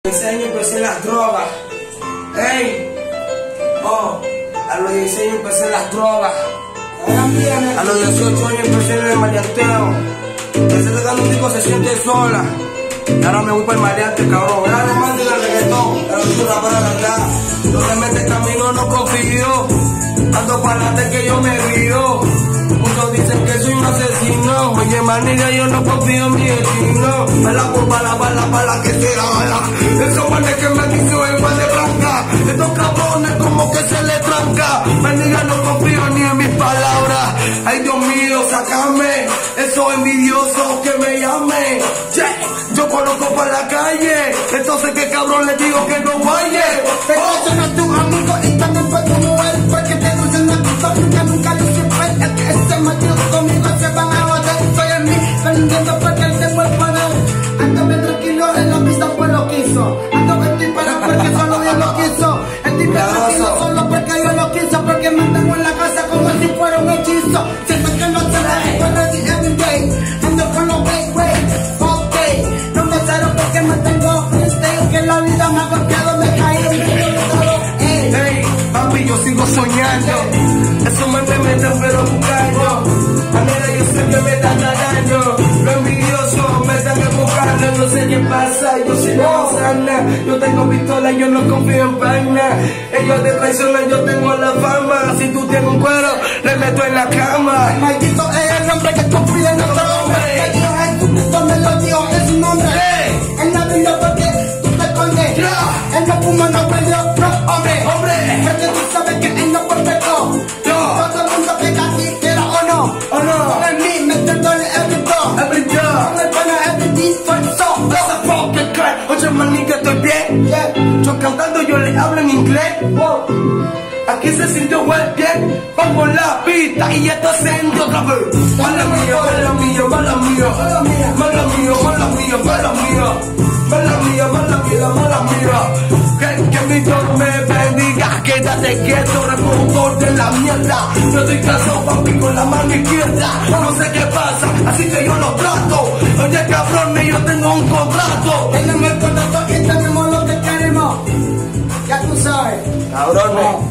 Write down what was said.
16 años empecé en las drogas. Ey, a los 16 años empecé en las drogas. A los 18 años empecé en el maleanteo. Empecé tocando un tipo se siente sola. Y ahora me voy para el maleante, cabrón. Era romántica el reggaetón, pero tú la para la verdad. Probablemente camino no confío. Ando para adelante que yo me río. Muchos dicen que soy un asesino. Oye, manilla, yo no confío en mi destino. Bala por bala que será bala. Esos manes que me dicen en guante blanca. Estos cabrones como que se le tranca. Manilla, no confío ni en mis palabras. Ay, Dios mío, sácame. Esos envidiosos que me llamen. Yeah. Yo conozco para la calle. Entonces, ¿qué cabrón le digo que no vaya? Te conocen a tus amigos y también fue tu mujer. Porque te dicen a tus amigas, nunca lo supe. Es que ese metido conmigo se van a joder. Estoy en mí, vendiendo porque él tengo el poder. Ando bien tranquilo en la pista, pues lo quiso. Ando bien para porque solo Dios lo quiso. Estoy bien tranquilo solo porque yo lo quiso. Porque me tengo en la casa como si fuera un hechizo. Siento que no se la recuerdo de everyday. Ando con los way, ok. No me cero porque me tengo que la vida me ha golpeado, me caí en el hey, papi, yo sigo soñando. Eso me meten pero buscando. Manera yo sé que me dan daño. Lo envidioso me están enfocando. No sé qué pasa, yo soy no sana. Yo tengo pistola y yo no confío en vaina. Ellos te traicionan, yo tengo la fama. Si tú tienes un cuero, le meto en la cama. El maldito es el hombre que confía en otro hombre. Que Dios es tu puto, me lo dio en su nombre. Él no vino porque tú te escondes. Él no fuma, no perdió, no, hombre. Porque tú sabes que él no es perfecto. Todo el mundo pega a ti, quiera o no. Con el mí, metiéndole every door. Con el pana, every so. That's a fucking crack. Oye, manita, estoy bien. Yo cantando, yo le hablo en inglés. Aquí se sintió bien. Vamos la pista y esto se encendió otra vez. Mala mía, mala mía, mala mía. Mala mía, mala mía, mala mía. Mala mía, mala mía, mala mía. Que mi Dios me bendiga. Quédate quieto, reproductor de la mierda. Yo estoy casado, papi, con la mano izquierda. No sé qué pasa, así que yo lo trato. Oye, cabrón, yo tengo un contrato. Tenemos el contrato y tenemos lo que queremos. Ya tú sabes. Cabrones.